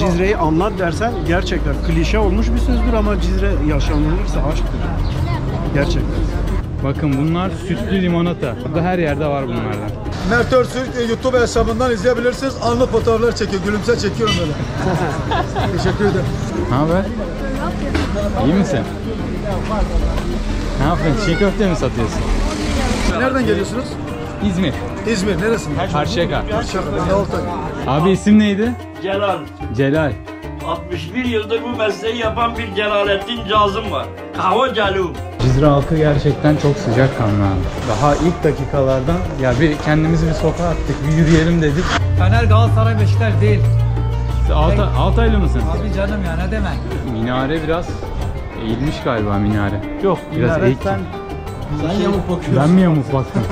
Cizre'yi anlat dersen gerçekten klişe olmuş bir sözdür ama Cizre yaşanılırsa aşktır. Gerçekten. Bakın bunlar sütlü limonata. Burada her yerde var bunlardan. Mert Öztürk YouTube hesabından izleyebilirsiniz. Anlık fotoğraflar çekiyor. Gülümse çekiyorum böyle. Teşekkür ederim. Ne haber? İyi misin? Ne yapıyorsun? Çiğ köfte mi satıyorsun? Nereden geliyorsunuz? İzmir. İzmir. Neresinde? Karşıyaka. Karşıyaka. Ben de Altay. Abi isim neydi? Celal. Celal. 61 yıldır bu mesleği yapan bir Celalettin Cazım var. Kahve Celal. Cizre halkı gerçekten çok sıcakkanlı abi. Daha ilk dakikalardan ya bir kendimizi bir sokağa attık, bir yürüyelim dedik. Fener, Galatasaray, Beşiktaş değil. Siz Altaylı mısın? Abi canım ya, ne demek? Minare biraz eğilmiş galiba minare. Yok, biraz eğik. Sen yamuk bakıyorsun. Ben mi yamuk baktım?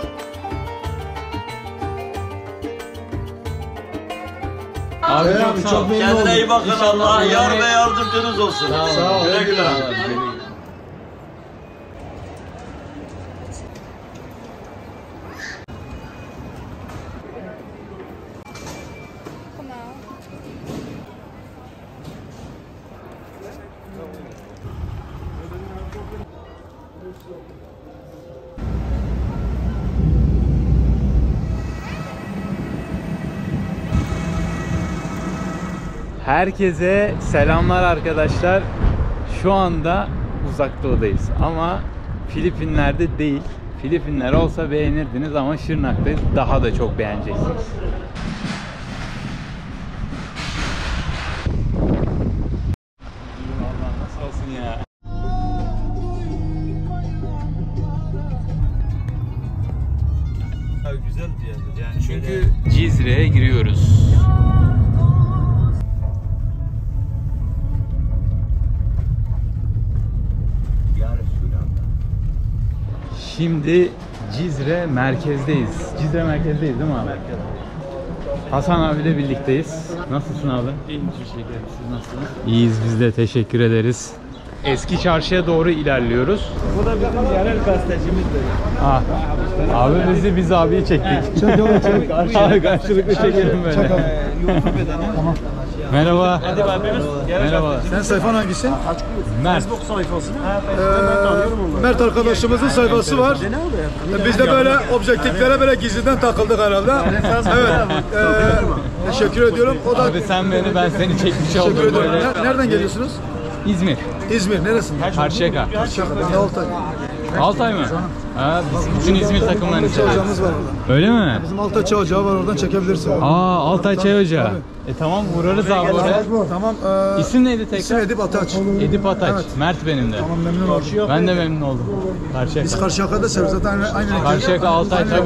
Abi çok sağ ol. Kendine iyi bakın, Allah yar ve yardımcınız olsun. Sağ ol. Güle güle. Herkese selamlar arkadaşlar. Şu anda Uzak Doğu'dayız ama Filipinler'de değil. Filipinler olsa beğenirdiniz ama Şırnak'tayız. Daha da çok beğeneceksiniz. Allah nasıl olsun ya. Güzel bir yerdir yani. Çünkü Cizre'ye giriyoruz. Şimdi Cizre merkezdeyiz. Cizre merkezdeyiz değil mi abi? Hasan abiyle birlikteyiz. Nasılsın abi? İyiyim, teşekkür ederim. Siz nasılsınız? İyiyiz biz de, teşekkür ederiz. Eski çarşıya doğru ilerliyoruz. Bu da bizim yerel gazetecimizdir. Ah, abi biz abiyi çektik. Karşılıklı çekelim böyle. Tamam. Merhaba. Hadi abimiz. Merhaba. Sen sayfan hangisi? Mert. Facebook sayfasını. Ben tanıyorum onları. Mert arkadaşımızın sayfası var. Biz de böyle objektiflere böyle gizliden takıldık herhalde. Evet. Teşekkür ediyorum. O da Abi sen beni, ben seni çekmiş teşekkür oldum ediyorum. böyle. Nereden geliyorsunuz? İzmir. İzmir. Neresinde? Karşıyaka. Karşıyaka. Ben de Altay. Altay mı? Ha, bütün İzmir takımlarını Çay ocağımız çekiyoruz. var orada. Öyle mi? Bizim Altay Çay Ocağı var, oradan çekebilirsin. Aa, Altay Çay Ocağı. Tamam, uğrarız abi oraya. Tamam. İsim neydi tekrar? İsim Edip Ataç. Edip Ataç. Evet. Mert benim de. Tamam, memnun oldum. Ben de memnun oldum. Biz Karşıyaka. Karşıyaka'da seviyoruz zaten aynı. Karşıyaka, Altay, tabii.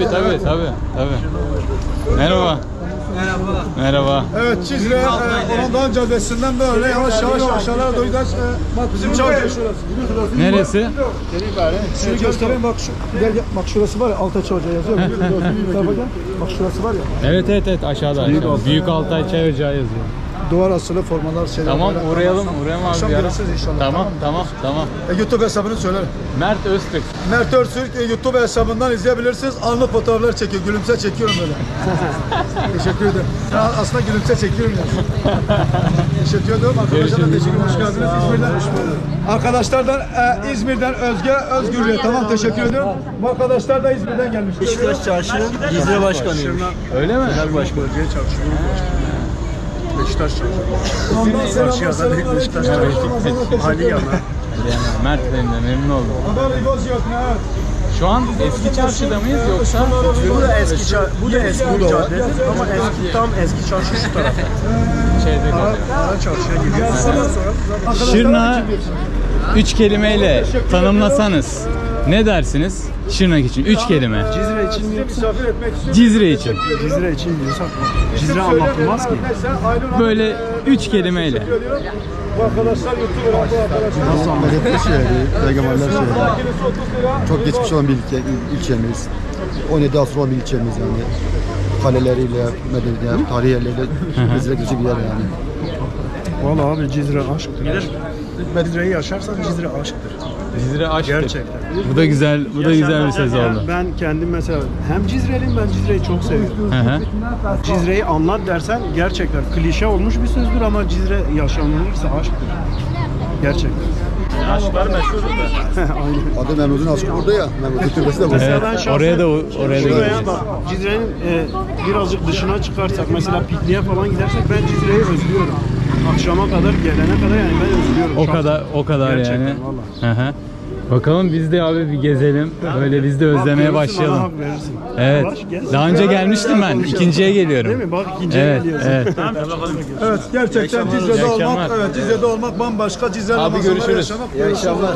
Merhaba. Merhaba. Evet, Cizre Orhan Caddesi'nden böyle yavaş yavaş aşağılara doğru gider. Bak bizim çay ocağı şurası. Neresi? Şunu göstereyim, bak gel bak şurası var ya, Altay Çay Ocağı yazıyor. Bu tarafa gel. Bak şurası var ya. Evet, aşağıda. Büyük Altay Çay Ocağı yazıyor. Duvar asılı formalar şeyler. Tamam, böyle. uğrayalım abi Akşam bir ara. görüşürüz inşallah. Tamam. YouTube hesabını söyle. Mert Öztürk. Mert Öztürk YouTube hesabından izleyebilirsiniz. Anlık fotoğraflar çekiyor. Gülümse çekiyorum böyle. Teşekkür ederim. Ya aslında gülümse çekiyorum yani. Teşekkür ederim. Arkadaşlar da teşekkür ederim. Hoş geldiniz İzmir'den. Arkadaşlardan İzmir'den Özgürlüğe tamam, teşekkür ediyorum. Bu arkadaşlar da İzmir'den gelmiş. Beşiktaş Çarşı Cizre Başkanıymış. Öyle mi? Genel Başkanı diye çalışıyor. Beşiktaş Çarşı. Ondan sonra Karşıyaka Beşiktaş Çarşı. Ali yana. Mert benim de, memnun oldum. Şu an eski çarşıda mıyız yoksa? Bu da eski bir cadde ama tam eski çarşı şu tarafta. Şeyde Ara çarşıya gidiyoruz. Şırnak'ı 3 kelimeyle tanımlasanız ne dersiniz? Şırnak için 3 kelime. Cizre için mi yoksa? Cizre için. Cizre için diyorsak Cizre anlatılmaz ki. Böyle 3 kelimeyle. Bu arkadaşlar YouTuber, bu arkadaşlar. Nasıl anlatılmış ya, peygamberler söyledi. Çok geçmiş olan bir ilçemiz. 17 asır olan bir ilçemiz yani. Kaleleriyle, medeniyet, tarihi yerleriyle bizlere güzel bir yer yani. Vallahi abi Cizre aşktır. Cizre'yi yaşarsan Cizre aşktır. Cizre aşktır. Gerçekten. Bu da güzel, bu da güzel bir söz oldu. Ben kendim mesela hem Cizreliyim, ben Cizre'yi çok seviyorum. Hı hı. Cizre'yi anlat dersen gerçekten klişe olmuş bir sözdür ama Cizre yaşanılırsa aşktır. Gerçekten. Aşklar meşhur değil mi? Aynen. Adı Memnun'un aşkı burada ya. Memnun'un türbesi de burada. Evet, Ben şahsen oraya da şuraya gideceğiz. bak, Cizre'nin birazcık dışına çıkarsak, mesela pikniğe falan gidersek ben Cizre'yi özlüyorum. Akşama kadar, gelene kadar yani ben özlüyorum. O kadar Gerçekten, yani. vallahi. Hı hı. Bakalım biz de abi bir gezelim. Böyle biz de özlemeye Bak, görürsün, bana başlayalım. hak verirsin. Evet. Yavaş, gel. Daha önce gelmiştim ben. İkinciye geliyorum. Değil mi? Bak ikinciye Evet, geliyorsun. evet. Evet, gerçekten Cizre'de İyi akşamlar. olmak, evet Cizre'de olmak bambaşka. Cizre'de Abi masallar görüşürüz. yaşamak. İyi akşamlar.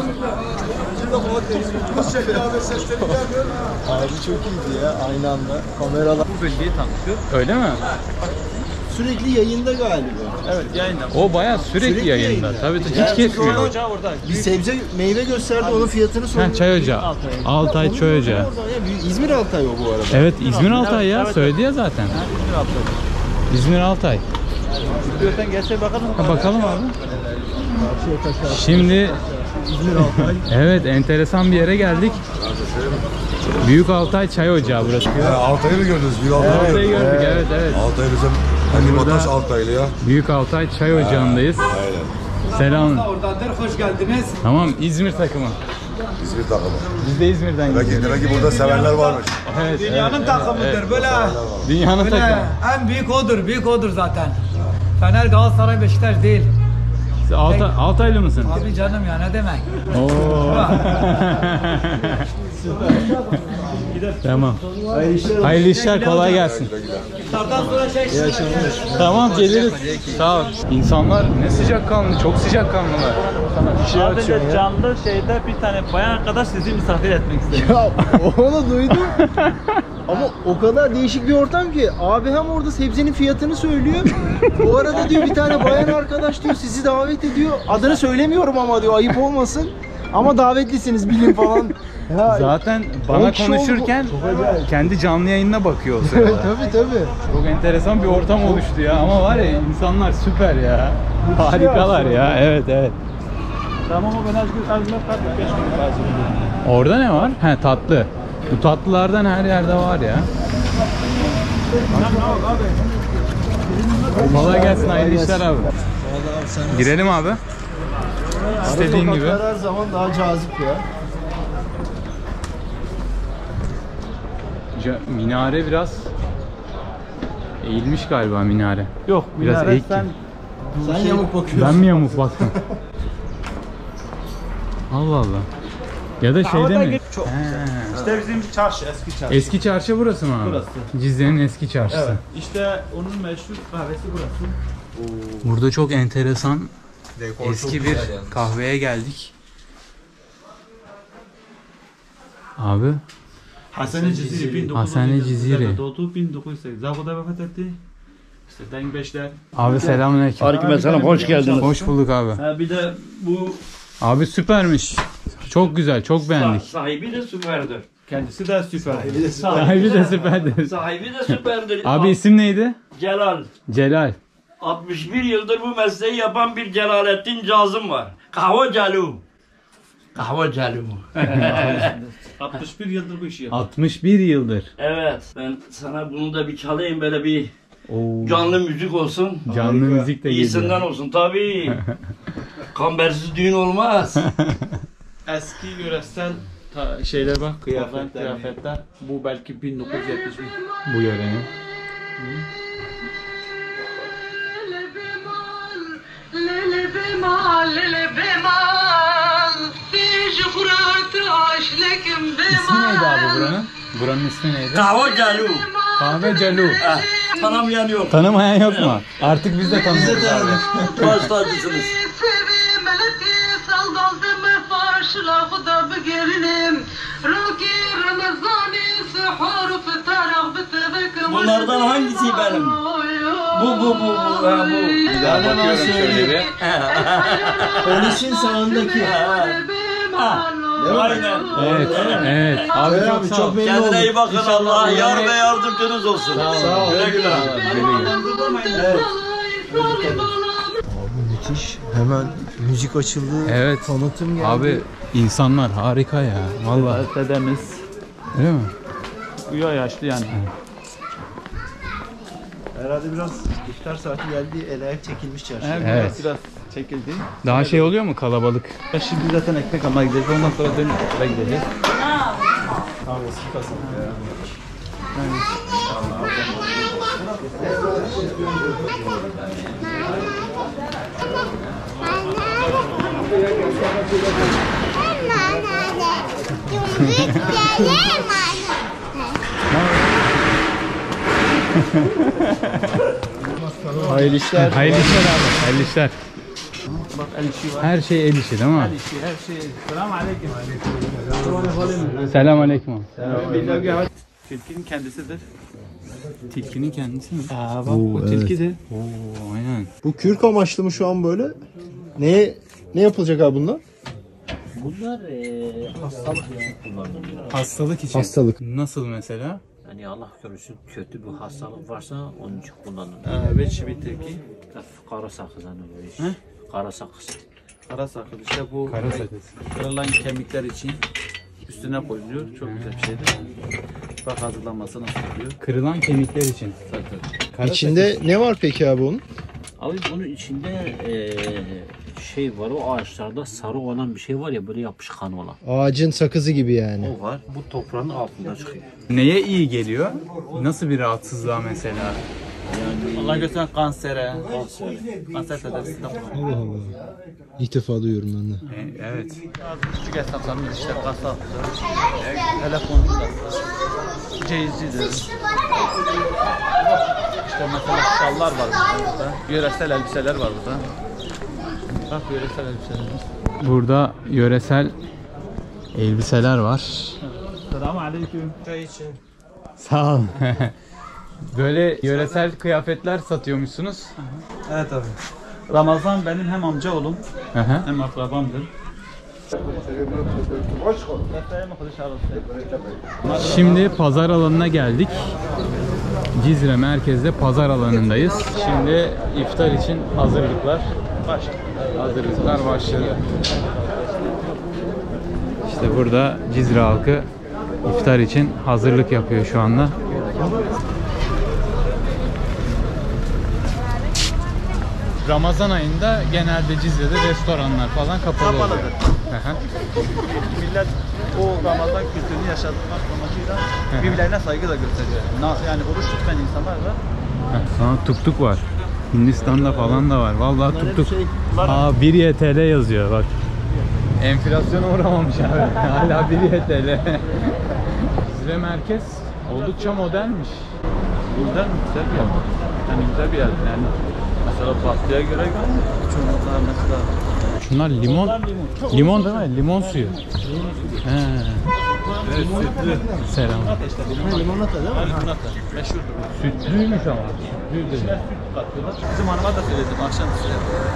Abi çok iyiydi ya, aynı anda kameralar. Bu bölgeyi tanıtıyor. Öyle mi? Sürekli yayında galiba. Evet yayında. O bayağı sürekli yayında. Tabii hiç kesmiyor. Ocağı orada. Bir sebze meyve gösterdi, onun fiyatını sordu. Ha, çay ocağı. Altay çay ocağı. Orada ya, İzmir Altay o bu arada. Evet, İzmir Altay ya. Söyledi ya zaten. İzmir Altay. İzmir Altay. İstiyorsan gelse bakalım. Ha, bakalım abi. Şimdi evet, enteresan bir yere geldik. Büyük Altay Çay Ocağı burası. Altay'ı mı gördünüz? Büyük Altay'ı Altay'ı gördük, evet evet. Altay bizim hani Bataş Altaylı ya. Büyük Altay Çay Ocağı'ndayız. Aynen. Selam. Oradandır, hoş geldiniz. Tamam, İzmir takımı. İzmir takımı. Biz de İzmir'den geliyoruz. Demek ki burada sevenler varmış. Evet, Dünyanın evet, takımıdır evet. böyle. Dünyanın Böyle takımı. en büyük odur zaten. Fener, Galatasaray, Beşiktaş değil. Siz Altaylı mısın? Abi canım ya, ne demek? Oo. Tamam. Hayırlı işler, kolay gelsin. İftardan sonra Tamam, geliriz. Sağ ol. İnsanlar ne sıcakkanlı, çok sıcakkanlılar. Sadece canlı şeyde bir tane bayan arkadaş sizi misafir etmek istedi. Ya onu duydum. Ama o kadar değişik bir ortam ki abi hem orada sebzenin fiyatını söylüyor. Bu arada diyor bir tane bayan arkadaş diyor sizi davet ediyor. Adını söylemiyorum ama diyor, ayıp olmasın. Ama davetlisiniz bilin falan. Ya, Zaten bana 10 kişi konuşurken kendi canlı yayınına bakıyor o sırada. tabii. Çok enteresan bir ortam oluştu ya, ama var ya, insanlar süper ya. Harikalar ya, evet evet. Tamam o ben azmer tatlı geçmek lazım. Orada ne var? He, tatlı. Bu tatlılardan her yerde var ya. Kolay gelsin, hayırlı işler abi. Girelim abi. İstediğin gibi. Her zaman daha cazip ya. Minare biraz eğilmiş galiba, minare. Yok Biraz minare eğik sen Sen yamuk bakıyorsun. Ben mi yamuk baktım? Allah Allah. Ya da şeyde mi? Çok He. İşte bizim çarşı, eski çarşı. Eski çarşı burası mı abi? Burası. Cizre'nin eski çarşısı. Evet. İşte onun meşhur kahvesi burası. Burada çok enteresan eski bir kahveye geldik. Abi Hasene Ciziri 1917 Hasene Ciziri. doğdu 1908. Zago'da vefat etti. İşte Dengbeşler. Abi selamünaleyküm. Aleykümselam, hoş geldiniz. Hoş bulduk abi. Ha bir de bu Abi süpermiş. Çok güzel, çok beğendik. Sahibi de süperdir. kendisi de süper. Sahibi de süperdi. Sahibi de süperdir. Abi isim neydi? Celal. Celal. 61 yıldır bu mesleği yapan bir Celalettin Cazım var. Kahve Calu. Kahve Calu. 61 yıldır bu işi yapıyor. 61 yıldır. Evet. Ben sana bunu da bir çalayım, böyle bir Oo. canlı müzik olsun. Canlı müzik de İyisinden geliyor. olsun tabii. Kambersiz düğün olmaz. Eski yöresel şeyler bak, kıyafetler. Bu belki 1971. Bu yörenin. İsmi neydi abi buranın? Buranın ismi neydi? Kahve Calu. Kahve Calu. Tanımayan yok. Tanımayan yok mu? Artık biz de tanıyoruz abi. Baş tacısınız. Bunlardan hangisi benim? Bu. Ha, bu. Bakıyorum şöyle bir. Polisin sağındaki. Aynen. Evet, evet. Abi çok sağ ol. Kendine iyi bakın. Allah yar ve yardımcınız olsun. Sağ ol. Güle güle. Güle güle. Müthiş. Hemen müzik açıldı. Evet. Tanıtım geldi. Abi insanlar harika ya. Vallahi. Dedemiz. Öyle mi? Uya yaşlı yani. Herhalde biraz iftar saati geldi. El ayak çekilmiş çarşı. Evet. Biraz çekildi. Daha şey oluyor mu kalabalık? Şimdi zaten ekmek almaya gideceğiz. Ondan sonra dönüp eve gideceğiz. Hayırlı işler. Hayırlı işler abi. Hayırlı işler. Her şey el işi değil mi? Her şey. Selam aleyküm. Selam aleyküm. Tilkinin kendisidir. Tilkinin kendisi mi? Aa bak bu tilkidir. Oo, aynen. Bu kürk amaçlı mı şu an böyle? Ne yapılacak abi bunlar? Bunlar hastalık için kullanılıyor. Hastalık için. Hastalık. Nasıl mesela? Yani Allah korusun kötü bir hastalık varsa onun için kullanılıyor. Beş bir tilki. Kara sakızdan oluyor işte. He? Kara sakız. Kara sakız. İşte bu Kara sakız. kırılan kemikler için üstüne koyuluyor. Çok güzel bir şeydir. Bak hazırlanması nasıl oluyor? Kırılan kemikler için. Zaten. İçinde ne var peki abi onun? Abi bunun içinde şey var, o ağaçlarda sarı olan bir şey var ya, böyle yapışkan olan. Ağacın sakızı gibi yani. O var. Bu toprağın altında çıkıyor. Neye iyi geliyor? Nasıl bir rahatsızlığa mesela? Allah göstersen kansere. Kanser tedavisinde kullanılıyor. Allah Allah. İlk defa duyuyorum ben de. Evet. Küçük esnaflarımız işte kasa, telefoncular, ceyizcidir. İşte mesela şallar var burada. Yöresel elbiseler var burada. Bak yöresel elbiselerimiz. Burada yöresel elbiseler var. Selamun aleyküm. Çay için. Sağ ol. Böyle yöresel kıyafetler satıyormuşsunuz. Evet abi. Ramazan benim hem amca oğlum Aha. hem akrabamdır. Şimdi pazar alanına geldik. Cizre merkezde pazar alanındayız. Şimdi iftar için hazırlıklar başladı. İşte burada Cizre halkı iftar için hazırlık yapıyor şu anda. Ramazan ayında genelde Cizre'de restoranlar falan kapalı oluyor. Aha. Millet o Ramazan kültürünü yaşatmak amacıyla birbirlerine saygı da gösteriyor. Yani oruç tutmayan insanlar da. Aa, tuk tuk var. Hindistan'da falan da var. Vallahi tuk tuk. Aa 1 YTL yazıyor bak. Enflasyona uğramamış abi. Hala 1 YTL. Cizre merkez oldukça modernmiş. Buradan güzel bir yer. Yani güzel bir yer. Yani mesela Batı'ya göre çoğunlukla mesela. Şunlar limon. Limon değil mi? Limon suyu. He. Evet, sütlü. Selam. Limonata değil mi? Limonata. Meşhurdur. Sütlüymüş ama. Sütlü İçine dedi. süt katıyorlar. Bizim hanıma da söyledim akşam size.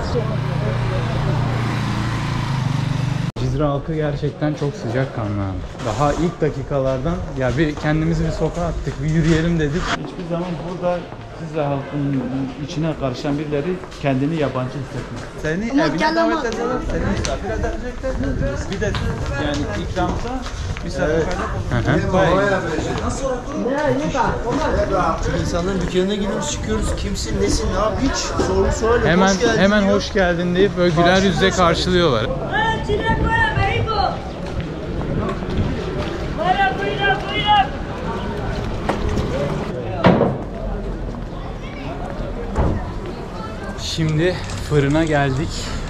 Cizre halkı gerçekten çok sıcakkanlı abi. Daha ilk dakikalardan ya bir kendimizi bir sokağa attık, bir yürüyelim dedik. Hiçbir zaman burada Cizre halkının içine karışan birileri kendini yabancı hissetmez. Seni evine davet ederler, seni misafir edecekler. Bir de yani ikramda misafirperver Çünkü insanların dükkanına gidiyoruz, çıkıyoruz. Kimsin, nesin, ne yap? Hiç sorgu sual yok. Hemen Hoş geldin hemen diyor. hoş geldin deyip böyle güler yüzle karşılıyorlar. Şimdi geldik.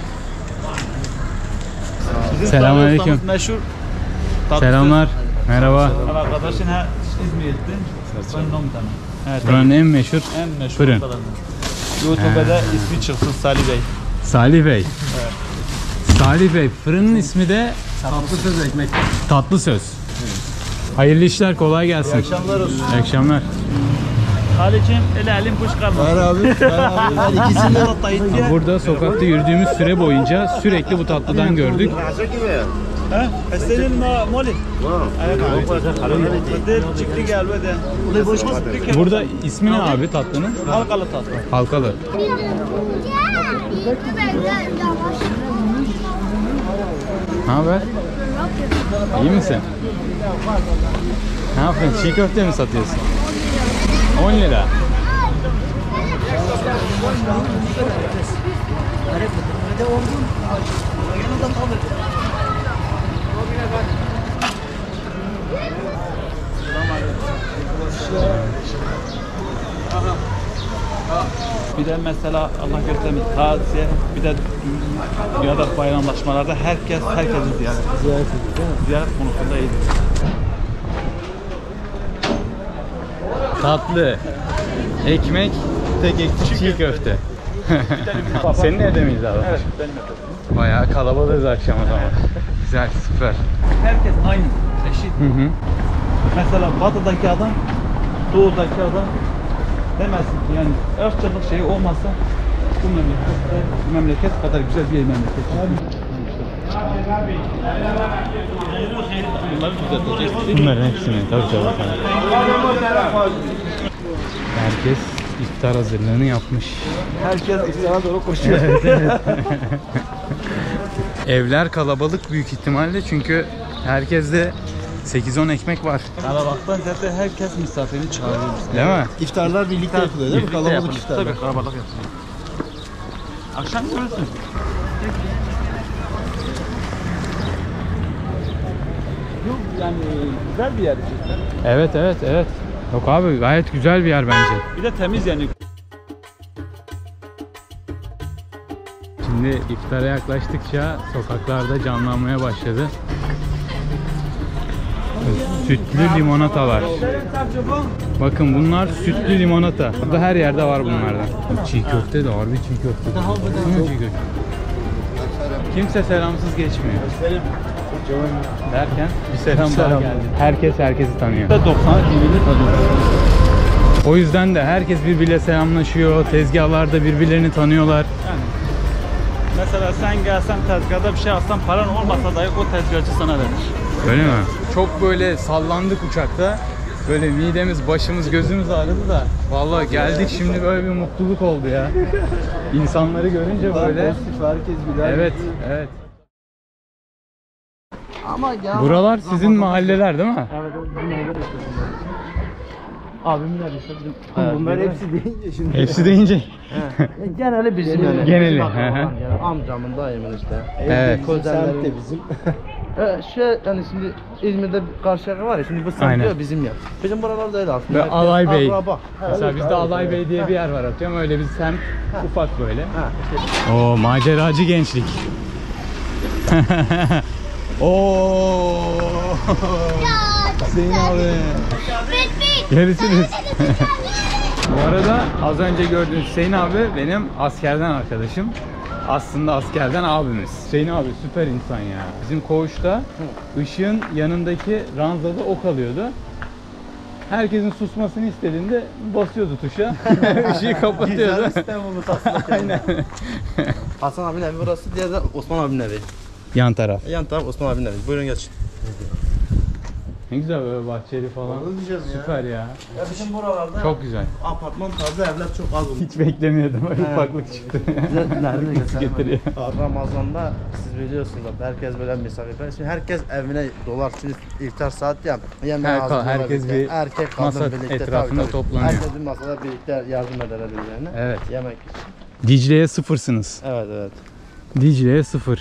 Selamünaleyküm. Meşhur. Selamlar. Merhaba. Arkadaşın İzmir'de. Ben Nom'dan. Evet. Buranın en meşhur En meşhur fırın. noktalarından. YouTube'da ismi çıksın Salih Bey. Salih Bey. Salih Bey. Fırının ismi de Tatlı söz ekmek. Tatlı Söz. Hayırlı işler, kolay gelsin. İyi akşamlar olsun. İyi akşamlar. Halicim ele elim kuş kalmasın. Ver abi. Ben ikisinden Burada sokakta yürüdüğümüz süre boyunca sürekli bu tatlıdan gördük. ها استنى المولي çıktı gel be de. Burada ismi ne abi tatlının? Halkalı tatlı. Halkalı. Ne haber? İyi misin? Ne yapıyorsun? Çiğ köfte mi satıyorsun? 10 lira. Bir de mesela Allah göstermesin taziye, bir de dünyada bayramlaşmalarda herkesi ziyaret ediyor. Ziyaret konusunda iyidir. Tatlı, ekmek, tek ekmek çiğ köfte. Senin evde miyiz abi? Evet, benim efendim. Bayağı kalabalığız akşam o zaman. Güzel, süper. Herkes aynı, eşit. Hı hı. Mesela batıdaki adam, doğudaki adam demezsin ki yani ırkçılık şeyi olmasa bu memleket kadar güzel bir memleket. Bunları düzelteceğiz. Bunların hepsini tabii tabii. Herkes iftar hazırlığını yapmış. Herkes iftara doğru koşuyor. Evler kalabalık büyük ihtimalle çünkü herkeste 8-10 ekmek var. Kalabalıktan zaten herkes misafirini çağırıyor. Değil mi? İftarlar birlikte yapılıyor değil mi? Kalabalık iftarlar. Tabii kalabalık yapılıyor. Akşam görürsün. Yok yani güzel bir yer işte. Evet evet evet. Yok abi gayet güzel bir yer bence. Bir de temiz yani. Şimdi iftara yaklaştıkça sokaklarda canlanmaya başladı. Sütlü limonatalar. Bakın bunlar sütlü limonata. Burada her yerde var bunlardan. Çiğ köfte de harbi çiğ köfte. Baksana çiğ köfte. Kimse selamsız geçmiyor. Derken bir selam daha geldi. Herkes herkesi tanıyor. 90 birbirini tanıyor. O yüzden de herkes birbiriyle selamlaşıyor. Tezgahlarda birbirlerini tanıyorlar. Yani mesela sen gelsen tezgahda bir şey alsan paran olmasa dahi o tezgahçı sana verir. Öyle mi? Çok böyle sallandık uçakta. Böyle midemiz, başımız, gözümüz ağrıdı da. Vallahi geldik şimdi böyle bir mutluluk oldu ya. İnsanları görünce böyle. Herkes güler. Evet, evet. Ama ya. Buralar sizin mahalleler değil mi? Evet, bizim mahalle işte. Abimler işte bizim. Bunlar hepsi deyince şimdi. Hepsi deyince. Geneli bizim yani. Geneli, Bizim hı hı. akrabalar yani. Amcamın, dayımın işte. Evet. Kuzenlerim de bizim. Yani şimdi İzmir'de Karşıyaka var ya, şimdi bu semt Aynen. diyor bizim yer. Bizim buralarda öyle aslında. Ve Herkes Alay Bey. akraba. Mesela bizde Alay Bey diye bir yer var atıyorum. Öyle bir semt ufak böyle. Oo maceracı gençlik. Oo. Hüseyin abi. Görüşürüz. Bu arada az önce gördüğünüz Hüseyin abi benim askerden arkadaşım. Aslında askerden abimiz. Hüseyin abi süper insan ya. Bizim koğuşta ışığın yanındaki ranzada ok alıyordu. Herkesin susmasını istediğinde basıyordu tuşa. Işığı kapatıyordu. Güzel sistem olmuş aslında. Aynen. Hasan abinin evi burası, diğer de Osman abinin evi. Yan taraf. Yan taraf Osman abinin evi. Buyurun geçin. Ne güzel böyle bahçeli falan. Süper ya. Ya bizim buralarda Çok güzel. apartman tarzı evler çok az olur. Hiç beklemiyordum. Öyle ufaklık çıktı. Nerede Getiriyor. Ramazan'da siz biliyorsunuz zaten herkes böyle misafirper. Şimdi herkes evine dolar. Şimdi iftar saat ya. Yemeğe Herkes bir erkek kadın masa birlikte etrafında toplanıyor. Herkes bir masada birlikte yardım ederler birbirlerine. Evet. Yemek için. Dicle'ye sıfırsınız. Evet evet. Dicle'ye sıfır.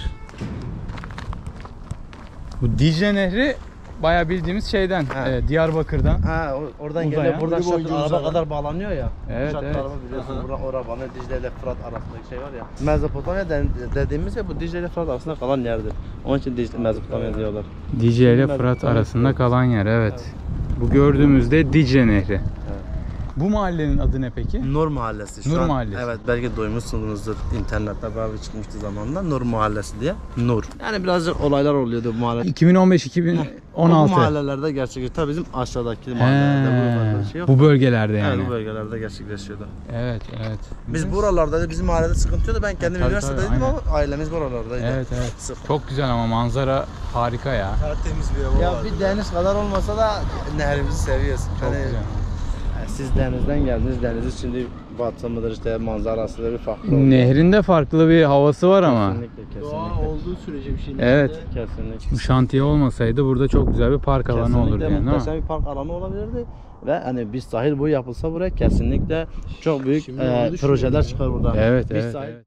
Bu Dicle Nehri bayağı bildiğimiz şeyden, Diyarbakır'dan. Ha oradan Uzaya. geliyor. Buradan Boyu şart araba kadar bağlanıyor ya. Evet, Şart evet. araba biliyorsun. Buradan oraya bağlanıyor. Dicle ile Fırat arasındaki şey var ya. Mezopotamya dediğimiz ya bu Dicle ile Fırat arasında kalan yerdir. Onun için Dicle Mezopotamya diyorlar. Dicle ile Fırat arasında kalan yer, evet. Bu gördüğümüzde Dicle Nehri. Bu mahallenin adı ne peki? Nur Mahallesi. Şu Nur an, Mahallesi. Evet, belki duymuşsunuzdur, internette abi çıkmıştı zamanında Nur Mahallesi diye. Nur. Yani birazcık olaylar oluyordu bu mahallede. 2015-2016. Bu mahallelerde gerçekleşiyor. Tabii bizim aşağıdaki mahallelerde bu şey yok. Bu bölgelerde yani. Evet, bu bölgelerde gerçekleşiyordu. Evet, evet. Biz buralarda, bizim mahallede sıkıntı yoktu. Ben kendim Tabii, üniversitedeydim tabii, ama ailemiz buralardaydı. Evet, evet. Çok güzel ama manzara harika ya. Tertemiz bir hava var. Ya bir deniz kadar olmasa da Nehrimizi seviyoruz. Çok güzel. Yani siz denizden geldiniz, denizi şimdi batımıdır işte, manzarası da bir farklı oluyor. Nehrinde farklı bir havası var ama. Kesinlikle, kesinlikle. doğa olduğu sürece bir şeyin Evet. içinde Kesinlikle. Bu şantiye olmasaydı burada çok güzel bir park alanı olurdu yani, değil mi? Muhteşem bir park alanı olabilirdi ve hani bir sahil boyu yapılsa buraya kesinlikle çok büyük projeler çıkar burada. Evet, Bir evet, sahil- evet.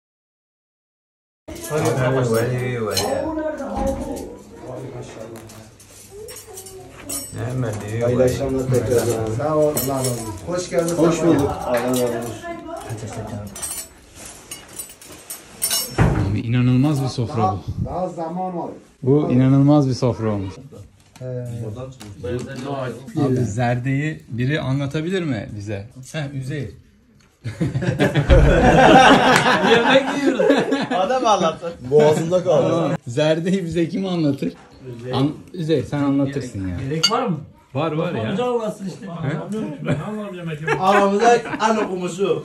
Hayırlı akşamlar tekrar. Sağ ol. Hoş geldiniz. Hoş bulduk. Abi inanılmaz bir sofra bu. Daha zaman var. Bu inanılmaz bir sofra olmuş. Abi zerdeyi biri anlatabilir mi bize? Üzeyir. Yemek yiyoruz. Adam anlatsın. Boğazımda kaldı. Zerdeyi bize kim anlatır? Üzeyir sen anlatırsın ya. Gerek var mı? Var ya. Amca Allah'sın işte. Aramızda en okumusu.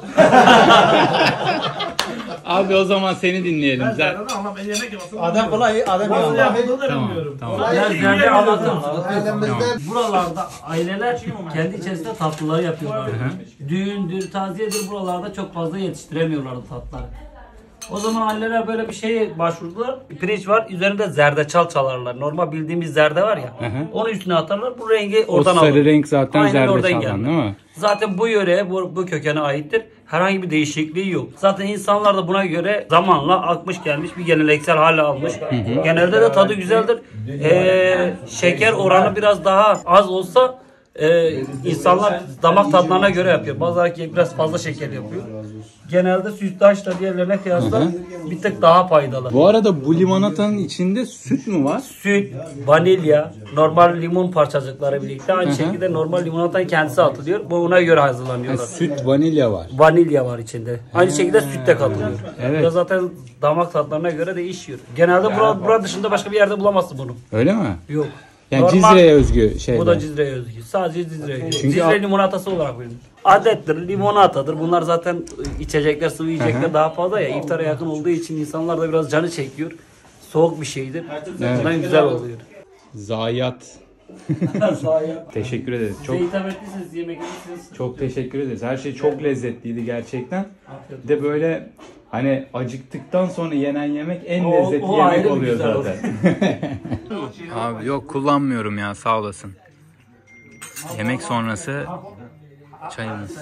Abi o zaman seni dinleyelim. Adam kolay, adam Tamam. Yani anlatırım. Buralarda aileler kendi içerisinde tatlıları yapıyorlar. Düğündür, taziyedir, buralarda çok fazla yetiştiremiyorlardı tatlıları. O zaman aileler böyle bir şeye başvurdular. Pirinç var, üzerinde zerdeçal çalarlar. Normal bildiğimiz zerde var ya. Onu üstüne atarlar. Bu rengi oradan alır. O sarı renk zaten Aynen oradan zerdeçaldan geldi. değil mi? Zaten bu yöreye, bu kökene aittir. Herhangi bir değişikliği yok. Zaten insanlar da buna göre zamanla akmış gelmiş, bir geleneksel hale almış. Genelde de tadı güzeldir. Şeker oranı biraz daha az olsa insanlar damak tadlarına göre yapıyor. Bazıları biraz fazla şeker yapıyor. Genelde sütlaç da diğerlerine kıyasla bir tık daha faydalı. Bu arada bu limonatanın içinde süt mü var? Süt, vanilya, normal limon parçacıkları birlikte aynı şekilde normal limonatanın kendisi atılıyor. Bu ona göre hazırlanıyorlar. Süt, vanilya var. Vanilya var içinde. Aynı şekilde süt de katılıyor. Evet. Bu zaten damak tatlarına göre değişiyor. Genelde bura dışında başka bir yerde bulamazsın bunu. Öyle mi? Yok. Yani Normal- Cizre'ye özgü şeyler. Bu da Cizre'ye özgü. Sadece Cizre'ye özgü. Çünkü Cizre limonatası olarak bilinir. Adettir, limonatadır. Bunlar zaten içecekler, sıvı yiyecekler daha fazla ya. İftara yakın olduğu için insanlar da biraz canı çekiyor. Soğuk bir şeydir. Bundan güzel oluyor. Zayiat. Teşekkür ederiz. Çok Size hitap ettiyseniz, yemek yediyseniz. çok teşekkür ederiz. Her şey çok lezzetliydi gerçekten. Bir de böyle hani acıktıktan sonra yenen yemek en lezzetli o yemek ayrı bir oluyor güzel zaten. Abi yok kullanmıyorum ya, sağ olasın. Yemek sonrası çayımız.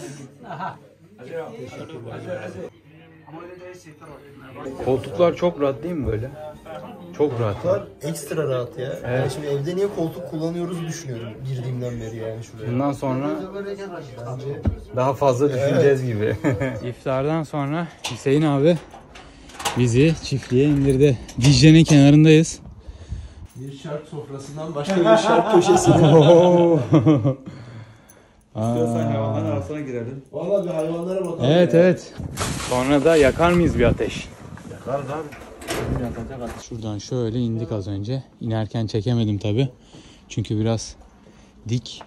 Koltuklar çok rahat değil mi böyle? Çok rahat. Ekstra rahat ya. Evet. Yani şimdi evde niye koltuk kullanıyoruz düşünüyorum girdiğimden beri yani şuraya. Bundan sonra daha fazla düşüneceğiz gibi. İftardan sonra Hüseyin abi bizi çiftliğe indirdi. Dicle'nin kenarındayız. Bir şark sofrasından başka bir şark köşesi. Hayvanların arasına girelim. Valla bir hayvanlara bakalım. Evet evet. Sonra da yakar mıyız bir ateş? Yakarız abi. Şuradan şöyle indik az önce. İnerken çekemedim tabi. Çünkü biraz dik.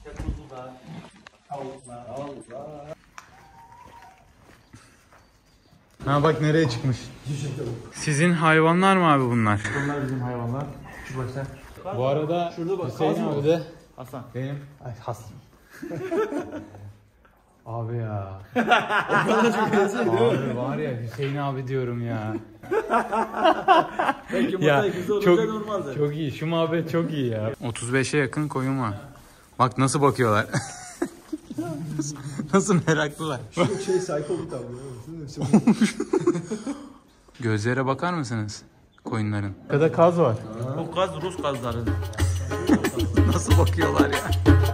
Ha bak nereye çıkmış. Sizin hayvanlar mı abi bunlar? Bunlar bizim hayvanlar. Şu başta. Bu arada Hüseyin abi de Hasan. benim Hasan. abi ya. Abi var ya Hüseyin abi diyorum ya. Ya çok iyi. Şu muhabbet çok iyi ya. 35'e yakın koyun var. Bak nasıl bakıyorlar. nasıl meraklılar. Psycho bir tablo. Gözlere bakar mısınız koyunların? Arkada kaz var. O gaz Rus gazları. Nasıl bakıyorlar ya.